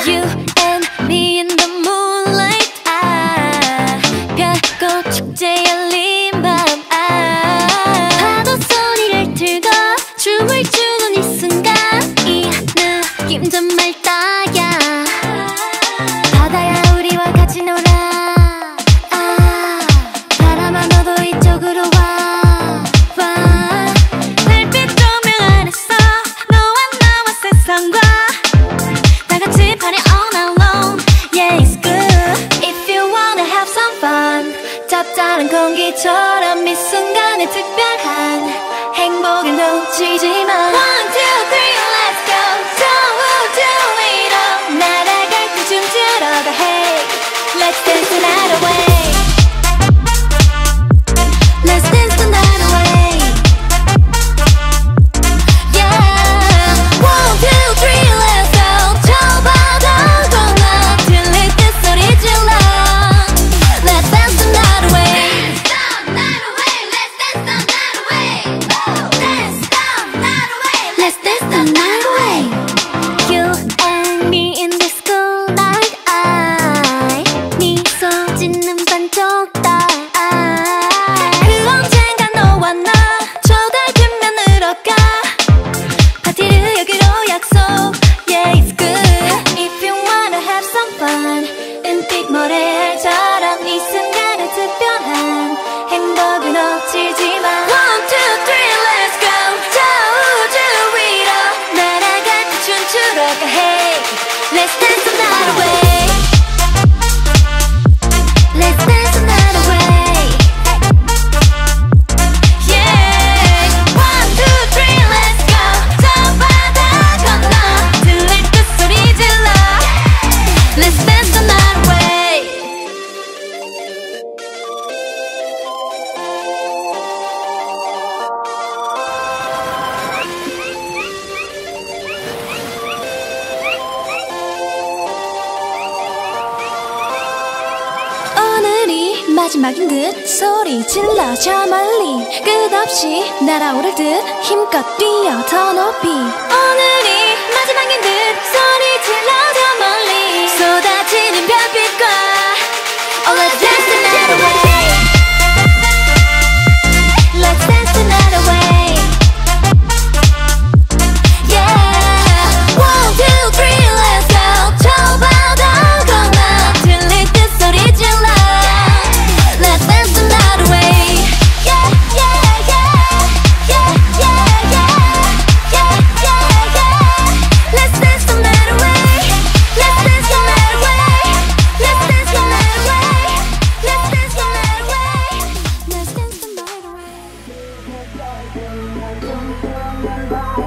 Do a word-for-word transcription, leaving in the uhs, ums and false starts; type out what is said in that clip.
You and me in the moonlight. 아, 별꽃 축제 열린 밤. 아, 파도 소리를 틀고 춤을 추는 이 순간. 이 느낌 정말 딱이야. 바다야 우리와 같이 놀아. 아, 바람아 너도 이쪽으로 와. 와, 달빛 조명 아래서 너와 나와 세상과 다 같이 party all night long. Yeah, it's good. If you wanna have some fun, 짭짤한 공기처럼 이 순간에 특별한 행복을 놓치지 마. One, two, three, let's go. Don't do it all. 날아갈 때 춤추러 가. Hey, let's dance the night away. Let's dance the night away. Yeah. One, two, three, let's go. 저 바다 건너 들릴 때 소리 질러. Let's dance the night away. Let's dance the night away. Let's dance the night away. You and me in this cool night. I 미소 짓는 반쪽 딸. 그 언젠가 너와 나 저 달빛면으로 가. 파티를 여기로 약속. Yeah, it's good. If you wanna have some fun, 은빛 모래알처럼 이 순간의 특별한 행복을 놓치지 마. One, two, three, let's go. 저 우주 위로 날아갈 때 춤추러 가. Hey, let's dance the night away. Let's dance the night away. Yeah. One, two, three, let's go. 저 바다 건너 들릴 때 소리 질러. Let's dance the night away. 오늘이 마지막인 듯 소리 질러 저 멀리 끝없이 날아오를 듯 힘껏 뛰어 더 높이. 오늘이 마지막인 듯 소리 질러 저 멀리 쏟아지는 별빛과. Oh, let's dance the night away. Let's dance the night away. Yeah. One, two, three, let's go. 저 바다 건너 들릴 때 소리 질러. Let's dance the night away. Yeah, yeah, yeah. Yeah, yeah, yeah. Yeah, yeah, yeah. Let's dance the night away. Let's dance the night away. Let's dance the night away. Let's dance the night away. Let's dance the night away.